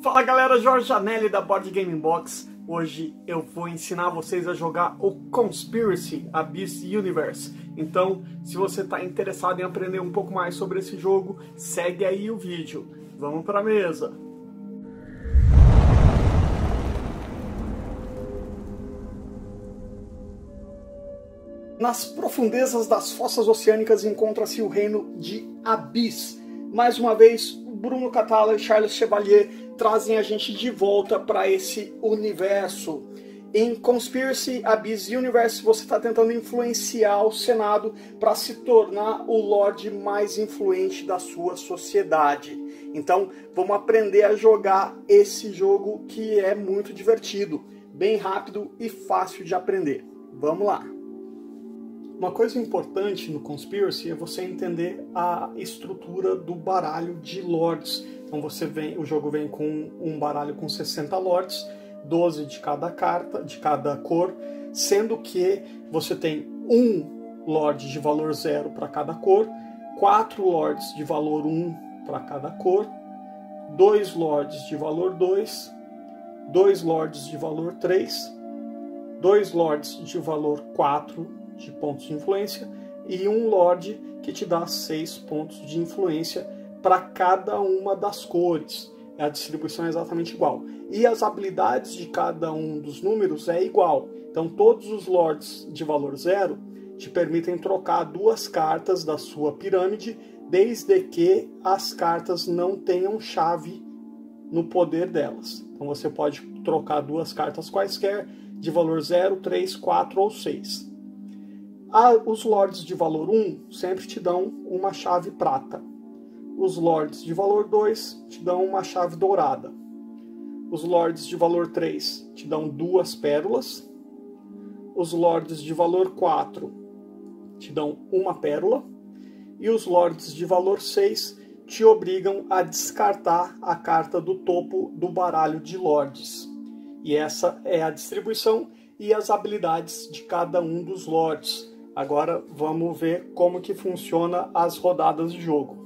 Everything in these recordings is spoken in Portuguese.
Fala galera, Jorge Janelli da Board Game Box. Hoje eu vou ensinar vocês a jogar o Conspiracy Abyss Universe. Então, se você está interessado em aprender um pouco mais sobre esse jogo, segue aí o vídeo. Vamos para a mesa. Nas profundezas das fossas oceânicas encontra-se o reino de Abyss. Mais uma vez, Bruno Cathala e Charles Chevalier trazem a gente de volta para esse universo. Em Conspiracy Abyss Universe, você está tentando influenciar o Senado para se tornar o Lorde mais influente da sua sociedade. Então, vamos aprender a jogar esse jogo que é muito divertido, bem rápido e fácil de aprender. Vamos lá! Uma coisa importante no Conspiracy é você entender a estrutura do baralho de Lords. Então o jogo vem com um baralho com 60 Lords, 12 de cada carta, de cada cor, sendo que você tem um Lord de valor 0 para cada cor, 4 Lords de valor 1 para cada cor, 2 Lords de valor 2, 2 Lords de valor 3, 2 Lords de valor 4 de pontos de influência e um Lorde que te dá 6 pontos de influência para cada uma das cores. A distribuição é exatamente igual. E as habilidades de cada um dos números é igual. Então todos os Lords de valor 0 te permitem trocar 2 cartas da sua pirâmide, desde que as cartas não tenham chave no poder delas. Então você pode trocar 2 cartas quaisquer de valor 0, 3, 4 ou 6. Os Lords de valor 1 sempre te dão uma chave prata. Os Lords de valor 2 te dão uma chave dourada. Os Lords de valor 3 te dão 2 pérolas. Os Lords de valor 4 te dão uma pérola. E os Lords de valor 6 te obrigam a descartar a carta do topo do baralho de Lords. E essa é a distribuição e as habilidades de cada um dos Lords. Agora vamos ver como que funciona as rodadas de jogo.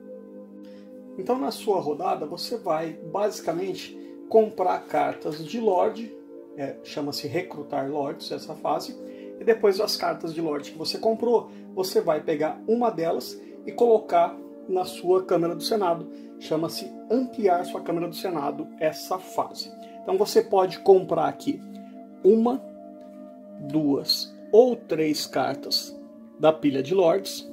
Então na sua rodada você vai basicamente comprar cartas de Lorde, chama-se recrutar Lords essa fase, e depois das cartas de Lorde que você comprou, você vai pegar uma delas e colocar na sua Câmara do Senado, chama-se ampliar sua Câmara do Senado essa fase. Então você pode comprar aqui 1, 2 ou 3 cartas da pilha de Lords,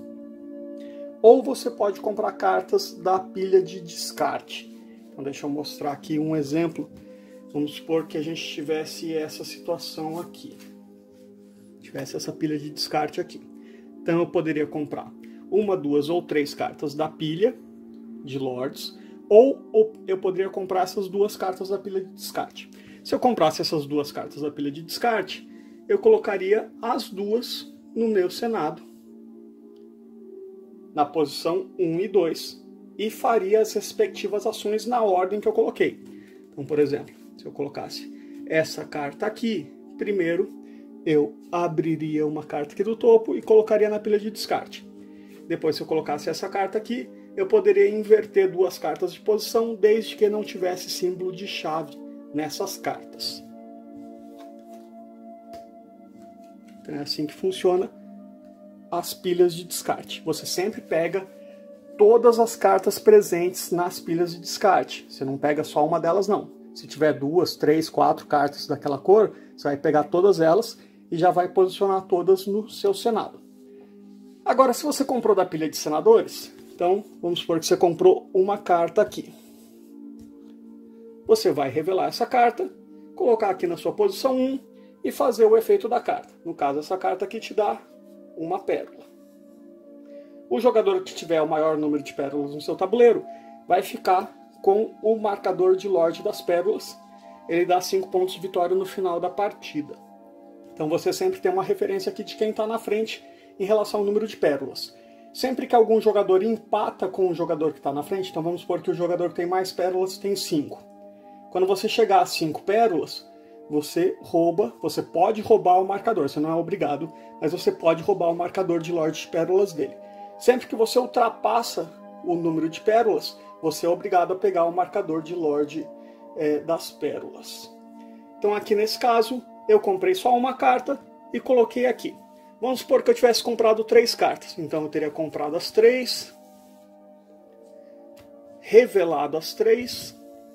ou você pode comprar cartas da pilha de descarte. Então deixa eu mostrar aqui um exemplo. Vamos supor que a gente tivesse essa situação aqui. Tivesse essa pilha de descarte aqui. Então eu poderia comprar 1, 2 ou 3 cartas da pilha de Lords, ou eu poderia comprar essas 2 cartas da pilha de descarte. Se eu comprasse essas 2 cartas da pilha de descarte, eu colocaria as 2 no meu Senado, na posição 1 e 2, e faria as respectivas ações na ordem que eu coloquei. Então, por exemplo, se eu colocasse essa carta aqui, primeiro eu abriria uma carta aqui do topo e colocaria na pilha de descarte. Depois, se eu colocasse essa carta aqui, eu poderia inverter 2 cartas de posição, desde que não tivesse símbolo de chave nessas cartas. É assim que funciona as pilhas de descarte. Você sempre pega todas as cartas presentes nas pilhas de descarte. Você não pega só uma delas, não. Se tiver 2, 3, 4 cartas daquela cor, você vai pegar todas elas e já vai posicionar todas no seu Senado. Agora, se você comprou da pilha de senadores, então vamos supor que você comprou uma carta aqui. Você vai revelar essa carta, colocar aqui na sua posição 1, e fazer o efeito da carta. No caso, essa carta aqui te dá uma pérola. O jogador que tiver o maior número de pérolas no seu tabuleiro vai ficar com o marcador de Lorde das Pérolas. Ele dá 5 pontos de vitória no final da partida. Então você sempre tem uma referência aqui de quem está na frente em relação ao número de pérolas. Sempre que algum jogador empata com o jogador que está na frente, então vamos supor que o jogador que tem mais pérolas tem 5. Quando você chegar a 5 pérolas, você pode roubar o marcador, você não é obrigado, mas você pode roubar o marcador de Lorde de Pérolas dele. Sempre que você ultrapassa o número de pérolas, você é obrigado a pegar o marcador de Lorde das pérolas. Então aqui nesse caso, eu comprei só uma carta e coloquei aqui. Vamos supor que eu tivesse comprado 3 cartas. Então eu teria comprado as 3, revelado as 3.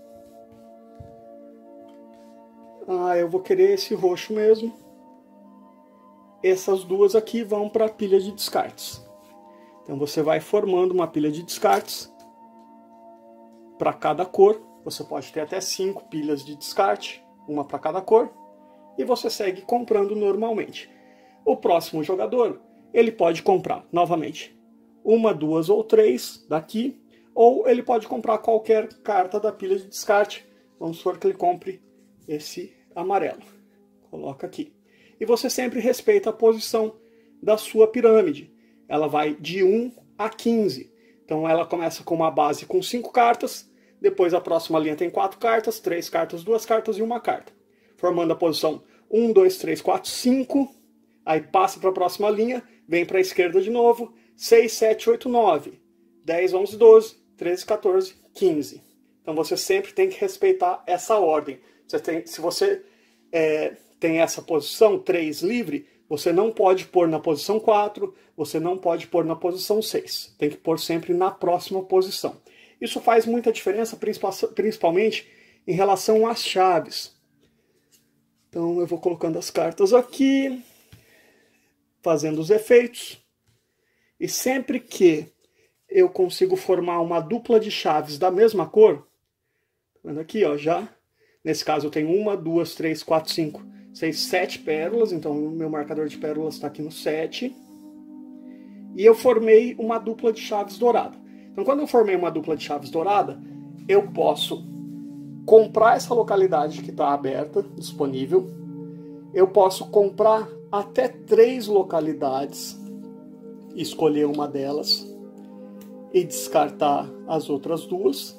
Eu vou querer esse roxo mesmo. Essas duas aqui vão para a pilha de descartes. Então você vai formando uma pilha de descartes para cada cor. Você pode ter até 5 pilhas de descarte, uma para cada cor. E você segue comprando normalmente. O próximo jogador, ele pode comprar novamente 1, 2 ou 3 daqui. Ou ele pode comprar qualquer carta da pilha de descarte. Vamos supor que ele compre esse amarelo. Coloca aqui. E você sempre respeita a posição da sua pirâmide. Ela vai de 1 a 15. Então ela começa com uma base com 5 cartas. Depois a próxima linha tem 4 cartas, 3 cartas, 2 cartas e 1 carta. Formando a posição 1, 2, 3, 4, 5. Aí passa para a próxima linha, vem para a esquerda de novo. 6, 7, 8, 9. 10, 11, 12, 13, 14, 15. Então você sempre tem que respeitar essa ordem. Se você tem essa posição 3 livre, você não pode pôr na posição 4, você não pode pôr na posição 6. Tem que pôr sempre na próxima posição. Isso faz muita diferença, principalmente em relação às chaves. Então eu vou colocando as cartas aqui, fazendo os efeitos. E sempre que eu consigo formar uma dupla de chaves da mesma cor, tá vendo aqui, ó, já. Nesse caso eu tenho 1, 2, 3, 4, 5, 6, 7 pérolas, então o meu marcador de pérolas está aqui no 7. E eu formei uma dupla de chaves dourada. Então quando eu formei uma dupla de chaves dourada, eu posso comprar essa localidade que está aberta, disponível. Eu posso comprar até 3 localidades, escolher uma delas e descartar as outras 2.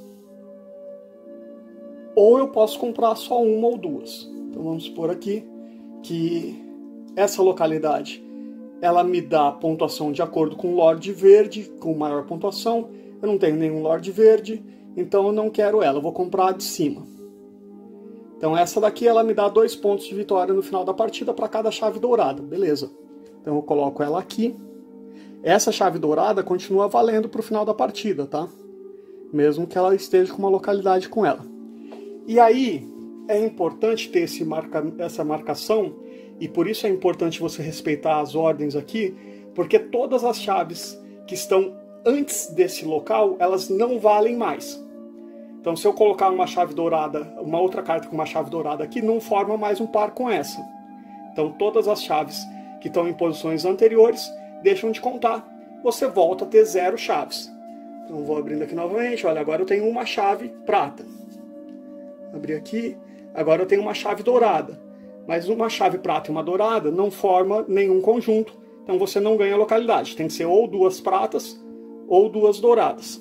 Ou eu posso comprar só 1 ou 2. Então vamos supor aqui que essa localidade ela me dá pontuação de acordo com o Lorde Verde, com maior pontuação. Eu não tenho nenhum Lorde Verde, então eu não quero ela, eu vou comprar a de cima. Então essa daqui ela me dá 2 pontos de vitória no final da partida para cada chave dourada, beleza. Então eu coloco ela aqui. Essa chave dourada continua valendo para o final da partida, tá? Mesmo que ela esteja com uma localidade com ela. E aí é importante ter essa marcação, e por isso é importante você respeitar as ordens aqui, porque todas as chaves que estão antes desse local, elas não valem mais. Então se eu colocar uma chave dourada, uma outra carta com uma chave dourada aqui, não forma mais um par com essa. Então todas as chaves que estão em posições anteriores deixam de contar. Você volta a ter 0 chaves. Então vou abrindo aqui novamente, olha, agora eu tenho uma chave prata. Abri aqui, agora eu tenho uma chave dourada. Mas uma chave prata e uma dourada não forma nenhum conjunto, então você não ganha localidade. Tem que ser ou 2 pratas ou 2 douradas.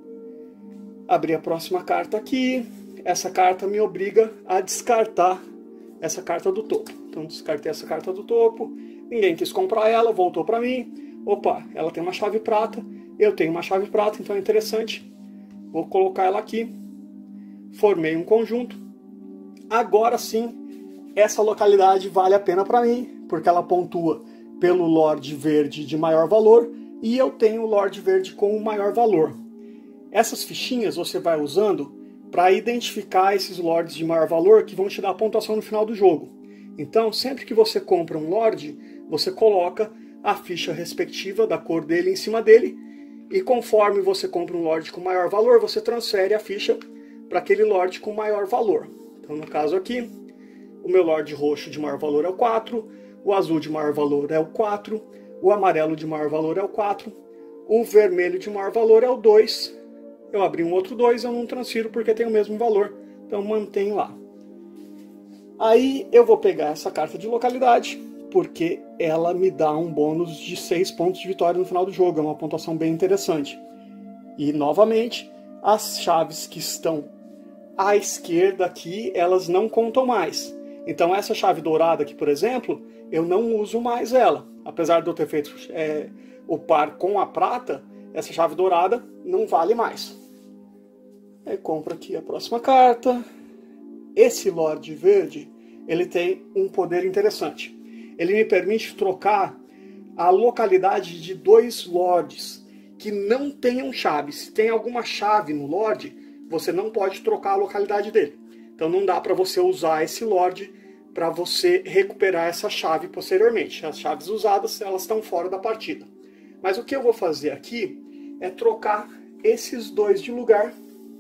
Abri a próxima carta aqui. Essa carta me obriga a descartar essa carta do topo. Então descartei essa carta do topo. Ninguém quis comprar ela, voltou para mim. Opa, ela tem uma chave prata. Eu tenho uma chave prata, então é interessante. Vou colocar ela aqui. Formei um conjunto. Agora sim, essa localidade vale a pena para mim, porque ela pontua pelo Lorde Verde de maior valor e eu tenho o Lorde Verde com o maior valor. Essas fichinhas você vai usando para identificar esses Lords de maior valor que vão te dar a pontuação no final do jogo. Então, sempre que você compra um Lorde, você coloca a ficha respectiva da cor dele em cima dele, e conforme você compra um Lorde com maior valor, você transfere a ficha para aquele Lorde com maior valor. Então, no caso aqui, o meu Lorde roxo de maior valor é o 4, o azul de maior valor é o 4, o amarelo de maior valor é o 4, o vermelho de maior valor é o 2. Eu abri um outro 2, eu não transfiro porque tem o mesmo valor, então mantém lá. Aí eu vou pegar essa carta de localidade, porque ela me dá um bônus de 6 pontos de vitória no final do jogo, é uma pontuação bem interessante. E novamente, as chaves que estão à esquerda aqui, elas não contam mais. Então essa chave dourada aqui, por exemplo, eu não uso mais ela. Apesar de eu ter feito o par com a prata, essa chave dourada não vale mais. Aí compro aqui a próxima carta. esse Lorde Verde, ele tem um poder interessante. Ele me permite trocar a localidade de 2 Lords que não tenham chave. Se tem alguma chave no Lorde, você não pode trocar a localidade dele. Então não dá para você usar esse Lorde para você recuperar essa chave posteriormente. As chaves usadas, elas estão fora da partida. Mas o que eu vou fazer aqui é trocar esses 2 de lugar,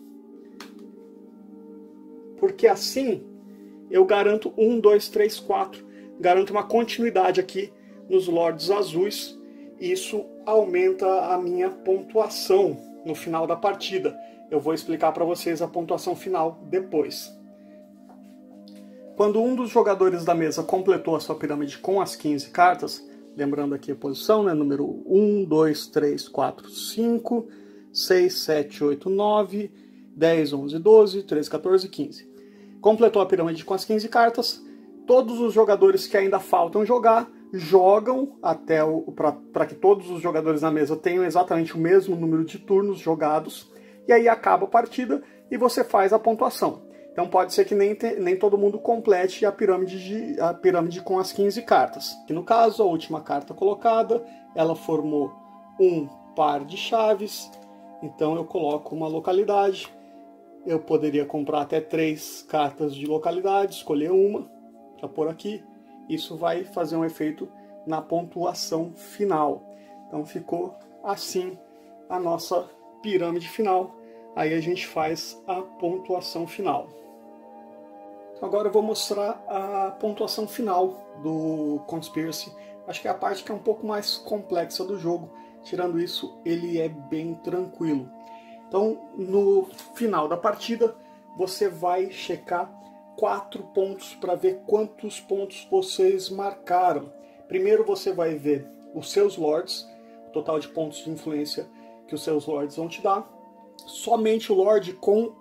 porque assim eu garanto 1, 2, 3, 4, garanto uma continuidade aqui nos Lords azuis, e isso aumenta a minha pontuação no final da partida. Eu vou explicar para vocês a pontuação final depois. Quando um dos jogadores da mesa completou a sua pirâmide com as 15 cartas, lembrando aqui a posição, né? Número 1, 2, 3, 4, 5, 6, 7, 8, 9, 10, 11, 12, 13, 14, 15. Completou a pirâmide com as 15 cartas, todos os jogadores que ainda faltam jogar, jogam até para que todos os jogadores na mesa tenham exatamente o mesmo número de turnos jogados, e aí acaba a partida e você faz a pontuação. Então pode ser que nem todo mundo complete a pirâmide com as 15 cartas. Que no caso, a última carta colocada, ela formou um par de chaves, então eu coloco uma localidade. Eu poderia comprar até 3 cartas de localidade, escolher uma para pôr aqui. Isso vai fazer um efeito na pontuação final. Então ficou assim a nossa pirâmide final. Aí a gente faz a pontuação final. Agora eu vou mostrar a pontuação final do Conspiracy. Acho que é a parte que é um pouco mais complexa do jogo. Tirando isso, ele é bem tranquilo. Então, no final da partida, você vai checar 4 pontos para ver quantos pontos vocês marcaram. Primeiro você vai ver os seus Lords, o total de pontos de influência que os seus Lords vão te dar. Somente o Lorde com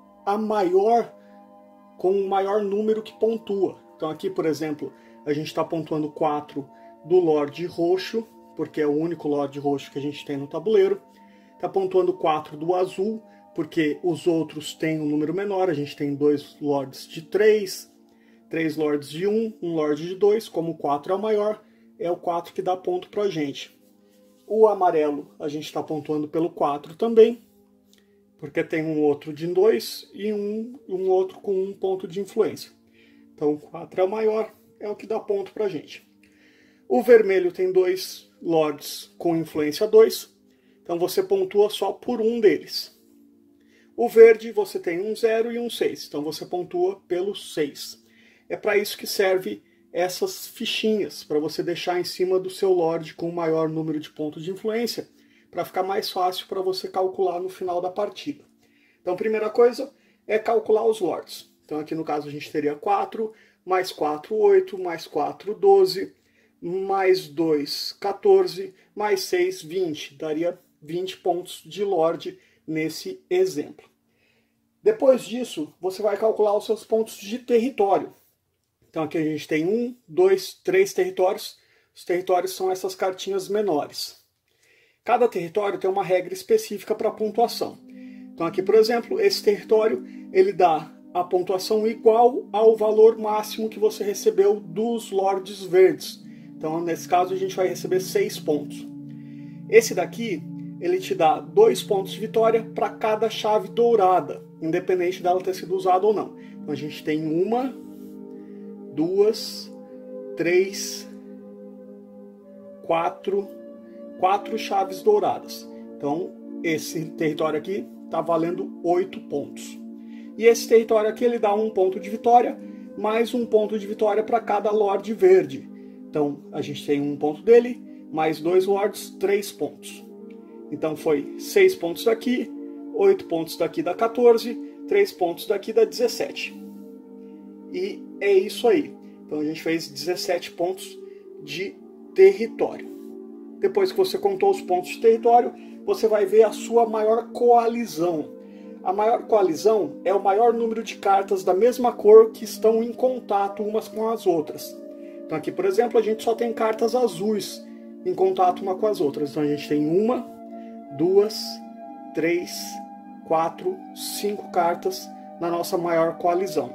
o maior número que pontua. Então aqui, por exemplo, a gente está pontuando 4 do Lorde Roxo, porque é o único Lorde Roxo que a gente tem no tabuleiro. Está pontuando 4 do azul, porque os outros têm um número menor. A gente tem 2 Lords de 3, 3 Lords de 1, um Lorde de 2. Como o 4 é o maior, é o 4 que dá ponto para a gente. O amarelo a gente está pontuando pelo 4 também, porque tem um outro de 2 e um outro com 1 ponto de influência. Então o 4 é o maior, é o que dá ponto para a gente. O vermelho tem 2 Lords com influência 2, então você pontua só por um deles. O verde você tem um 0 e um 6, então você pontua pelo 6. É para isso que serve essas fichinhas, para você deixar em cima do seu Lorde com o maior número de pontos de influência, para ficar mais fácil para você calcular no final da partida. Então, primeira coisa é calcular os Lords. Então, aqui no caso a gente teria 4, mais 4, 8, mais 4, 12, mais 2, 14, mais 6, 20. Daria 20 pontos de Lorde nesse exemplo. Depois disso, você vai calcular os seus pontos de território. Então, aqui a gente tem 1, 2, 3 territórios. Os territórios são essas cartinhas menores. Cada território tem uma regra específica para pontuação. Então aqui, por exemplo, esse território ele dá a pontuação igual ao valor máximo que você recebeu dos Lordes Verdes. Então nesse caso a gente vai receber 6 pontos. Esse daqui ele te dá 2 pontos de vitória para cada chave dourada, independente dela ter sido usada ou não. Então a gente tem 1, 2, 3, 4 chaves douradas. Então, esse território aqui está valendo 8 pontos. E esse território aqui ele dá 1 ponto de vitória, mais 1 ponto de vitória para cada Lorde Verde. Então, a gente tem 1 ponto dele, mais 2 Lords, 3 pontos. Então, foi 6 pontos daqui, 8 pontos daqui dá 14, 3 pontos daqui dá 17. E é isso aí. Então, a gente fez 17 pontos de território. Depois que você contou os pontos de território, você vai ver a sua maior coalizão. A maior coalizão é o maior número de cartas da mesma cor que estão em contato umas com as outras. Então aqui, por exemplo, a gente só tem cartas azuis em contato uma com as outras. Então a gente tem 1, 2, 3, 4, 5 cartas na nossa maior coalizão.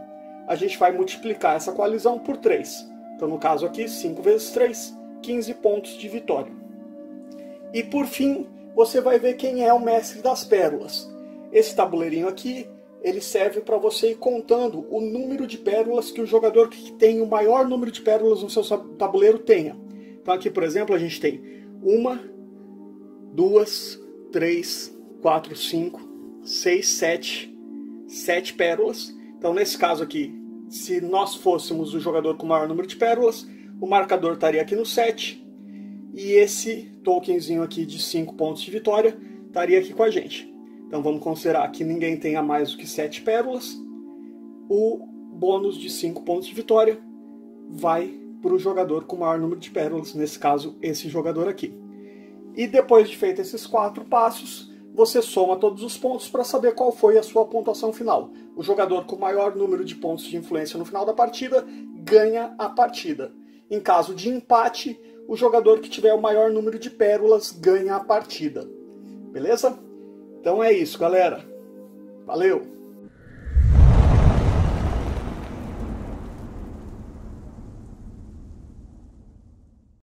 a gente vai multiplicar essa coalizão por 3. Então, no caso aqui, 5 vezes 3, 15 pontos de vitória. E por fim, você vai ver quem é o mestre das pérolas. Esse tabuleirinho aqui, ele serve para você ir contando o número de pérolas que o jogador que tem o maior número de pérolas no seu tabuleiro tenha. Então aqui, por exemplo, a gente tem 1, 2, 3, 4, 5, 6, 7 pérolas. Então nesse caso aqui, se nós fôssemos o jogador com o maior número de pérolas, o marcador estaria aqui no 7. E esse tokenzinho aqui de 5 pontos de vitória estaria aqui com a gente. Então vamos considerar que ninguém tenha mais do que 7 pérolas. O bônus de 5 pontos de vitória vai para o jogador com o maior número de pérolas, nesse caso, esse jogador aqui. E depois de feito esses 4 passos, você soma todos os pontos para saber qual foi a sua pontuação final. O jogador com o maior número de pontos de influência no final da partida ganha a partida. Em caso de empate, o jogador que tiver o maior número de pérolas ganha a partida. Beleza? Então é isso, galera. Valeu!